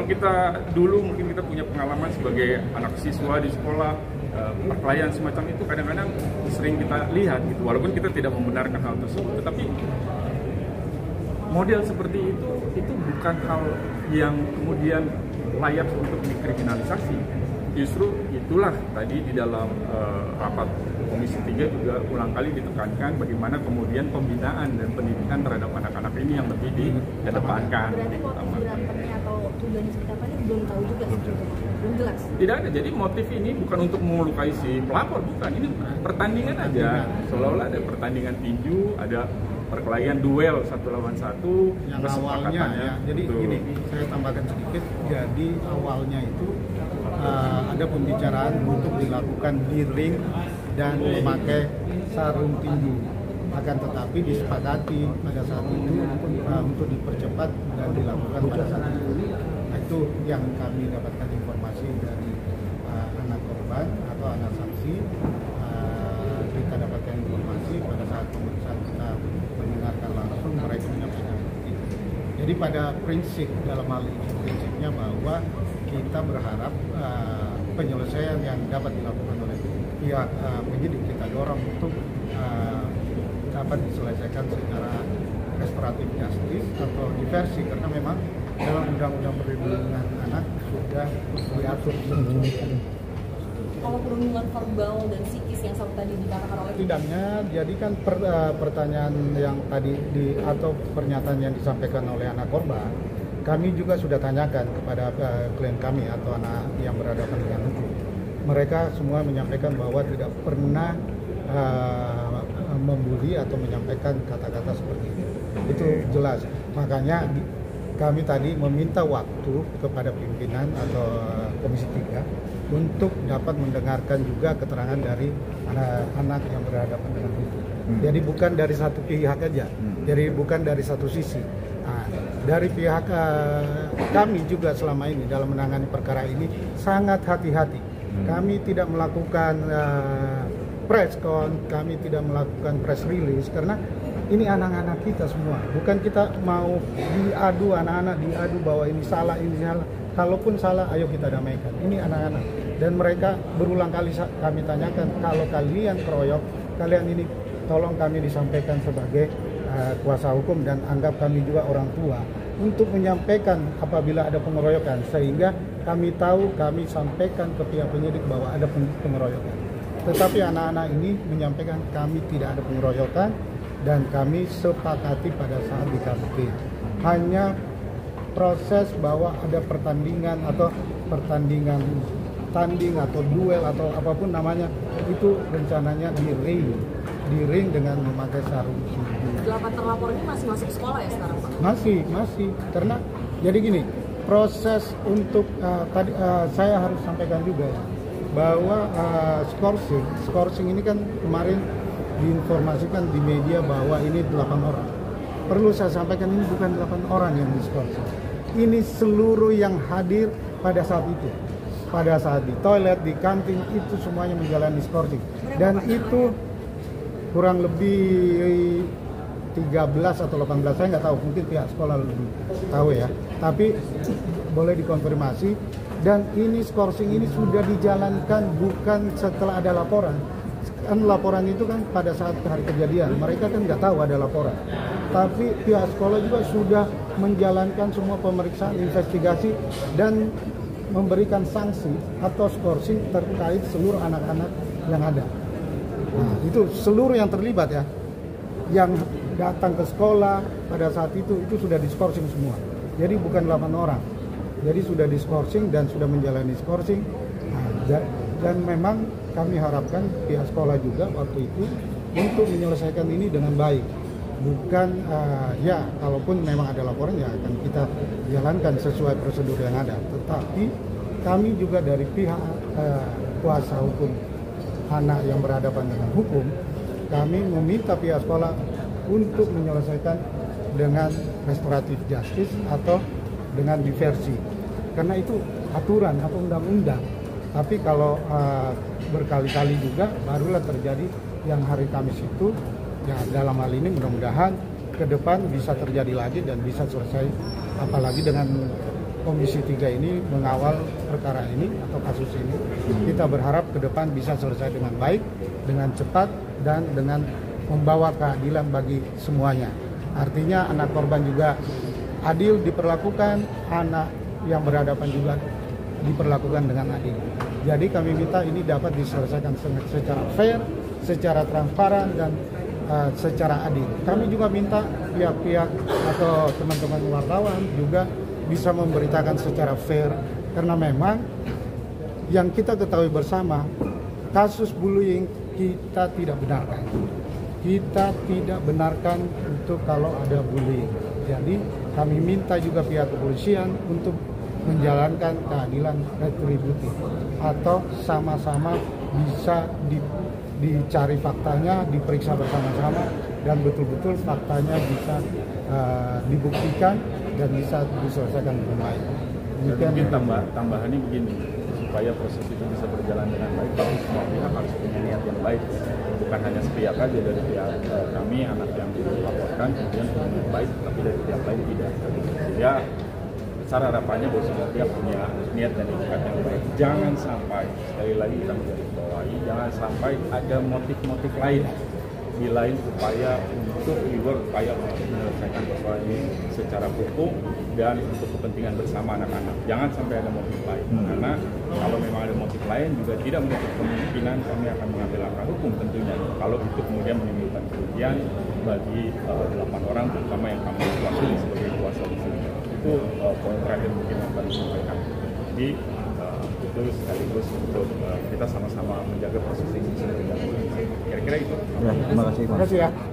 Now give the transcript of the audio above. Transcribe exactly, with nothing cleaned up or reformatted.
Kalau kita dulu mungkin kita punya pengalaman sebagai anak siswa di sekolah, uh, perkelahian semacam itu kadang-kadang sering kita lihat gitu, walaupun kita tidak membenarkan hal tersebut, tetapi model seperti itu itu bukan hal yang kemudian layak untuk dikriminalisasi. Justru itulah tadi di dalam uh, rapat Komisi tiga juga ulang kali ditekankan bagaimana kemudian pembinaan dan pendidikan terhadap anak-anak ini yang lebih dikedepankan. Berarti motif berantemnya atau tujuan seperti apa ini belum tahu juga sebetulnya, belum jelas. Tidak ada, jadi motif ini bukan untuk melukai si pelapor, bukan. Ini pertandingan aja, seolah-olah ada pertandingan tinju, ada perkelahian duel satu lawan satu, yang awalnya ya. Jadi betul. Gini, saya tambahkan sedikit. Jadi awalnya itu uh, ada pembicaraan untuk dilakukan di ring dan memakai sarung tinju. Akan tetapi disepakati pada saat itu uh, untuk dipercepat dan dilakukan pada saat itu. Nah, itu yang kami dapatkan informasi dari uh, anak korban atau anak saksi. Uh, kita dapatkan informasi pada saat pemeriksaan kita mendengarkan langsung mereka menyampaikan itu. Jadi pada prinsip dalam hal ini prinsipnya bahwa kita berharap uh, penyelesaian yang dapat dilakukan oleh pihak uh, penyidik kita dorong untuk uh, dapat diselesaikan secara restoratif justice atau diversi, karena memang dalam undang-undang perlindungan anak sudah diatur sedemikian. Kalau perundungan verbal dan psikis yang sama tadi dikatakan oleh Tidaknya, jadi kan per, uh, pertanyaan yang tadi di atau pernyataan yang disampaikan oleh anak korban, kami juga sudah tanyakan kepada uh, klien kami atau anak yang berhadapan dengan hukum. Mereka semua menyampaikan bahwa tidak pernah uh, membuli atau menyampaikan kata-kata seperti itu. Itu jelas. Makanya di, kami tadi meminta waktu kepada pimpinan atau Komisi tiga untuk dapat mendengarkan juga keterangan dari anak-anak yang berhadapan dengan itu. Hmm. Jadi bukan dari satu pihak aja, hmm. jadi bukan dari satu sisi. Nah, dari pihak uh, kami juga selama ini dalam menangani perkara ini sangat hati-hati. Hmm. Kami tidak melakukan uh, press con, kami tidak melakukan press release karena ini anak-anak kita semua. Bukan kita mau diadu, anak-anak diadu bahwa ini salah, ini salah. Kalaupun salah, ayo kita damaikan. Ini anak-anak. Dan mereka berulang kali kami tanyakan, kalau kalian keroyok, kalian ini tolong kami disampaikan sebagai uh, kuasa hukum dan anggap kami juga orang tua untuk menyampaikan apabila ada pengeroyokan, sehingga kami tahu, kami sampaikan ke pihak penyidik bahwa ada pengeroyokan. Tetapi anak-anak ini menyampaikan kami tidak ada pengeroyokan dan kami sepakati pada saat di K P K. Hanya proses bahwa ada pertandingan atau pertandingan tanding atau duel atau apapun namanya, itu rencananya di ring, di ring dengan memakai sarung. Delapan terlapor ini masih masuk sekolah ya sekarang, Pak? Masih, masih. Karena jadi gini, proses untuk uh, tadi uh, saya harus sampaikan juga ya, bahwa uh, skorsing, skorsing ini kan kemarin diinformasikan di media bahwa ini delapan orang. Perlu saya sampaikan, ini bukan delapan orang yang diskorsing. Ini seluruh yang hadir pada saat itu. Pada saat di toilet, di kantin, itu semuanya menjalani skorsing. Dan itu kurang lebih tiga belas atau delapan belas, saya nggak tahu, mungkin pihak sekolah lebih tahu ya. Tapi boleh dikonfirmasi. Dan ini skorsing ini sudah dijalankan bukan setelah ada laporan. Kan laporan itu kan pada saat hari kejadian, mereka kan nggak tahu ada laporan. Tapi pihak sekolah juga sudah menjalankan semua pemeriksaan, investigasi, dan memberikan sanksi atau skorsing terkait seluruh anak-anak yang ada. Nah, itu seluruh yang terlibat ya, yang datang ke sekolah pada saat itu, itu sudah diskorsing semua. Jadi bukan delapan orang. Jadi sudah diskorsing dan sudah menjalani skorsing. Nah, dan memang kami harapkan pihak sekolah juga waktu itu untuk menyelesaikan ini dengan baik. Bukan uh, ya, kalaupun memang ada laporan ya akan kita jalankan sesuai prosedur yang ada. Tetapi kami juga dari pihak uh, kuasa hukum anak yang berhadapan dengan hukum, kami meminta pihak sekolah untuk menyelesaikan dengan restoratif justice atau dengan diversi. Karena itu aturan atau undang-undang. Tapi kalau uh, berkali-kali juga barulah terjadi yang hari Kamis itu. Ya, dalam hal ini mudah-mudahan ke depan bisa terjadi lagi dan bisa selesai, apalagi dengan Komisi tiga ini mengawal perkara ini atau kasus ini. Kita berharap ke depan bisa selesai dengan baik, dengan cepat, dan dengan membawa keadilan bagi semuanya. Artinya anak korban juga adil diperlakukan, anak yang berhadapan juga diperlakukan dengan adil. Jadi kami minta ini dapat diselesaikan secara fair, secara transparan, dan uh, secara adil. Kami juga minta pihak-pihak atau teman-teman wartawan juga bisa memberitakan secara fair, karena memang yang kita ketahui bersama, kasus bullying kita tidak benarkan. Kita tidak benarkan untuk kalau ada bullying. Jadi kami minta juga pihak kepolisian untuk menjalankan keadilan retributif atau sama-sama bisa di, dicari faktanya, diperiksa bersama-sama, dan betul-betul faktanya bisa uh, dibuktikan dan bisa diselesaikan dengan baik. Mungkin tambah, tambahannya begini, supaya proses itu bisa berjalan dengan baik, tapi semua pihak harus punya niat yang baik, bukan hanya sepihak aja dari pihak uh, kami, anak yang dilaporkan, kemudian punya niat baik, tapi dari pihak lain tidak. Ya, besar harapannya bahwa semua pihak punya niat dan itikat yang baik. Jangan sampai, sekali lagi kita menggarisbawahi, jangan sampai ada motif-motif lain di lain upaya untuk di luar upaya untuk menyelesaikan persoalan ini secara hukum dan untuk kepentingan bersama anak-anak. Jangan sampai ada motif lain, hmm. karena kalau memang ada motif lain juga tidak menutup kemungkinan kami akan mengambil langkah hukum tentunya. Kalau itu kemudian menimbulkan kerugian bagi uh, delapan orang, terutama yang kami wakili sebagai kuasa hukum. Itu uh, poin terakhir mungkin yang kami sampaikan. Jadi uh, itu sekaligus untuk uh, kita sama-sama menjaga proses ini. Kira-kira itu. Ya, terima kasih. Terima kasih ya.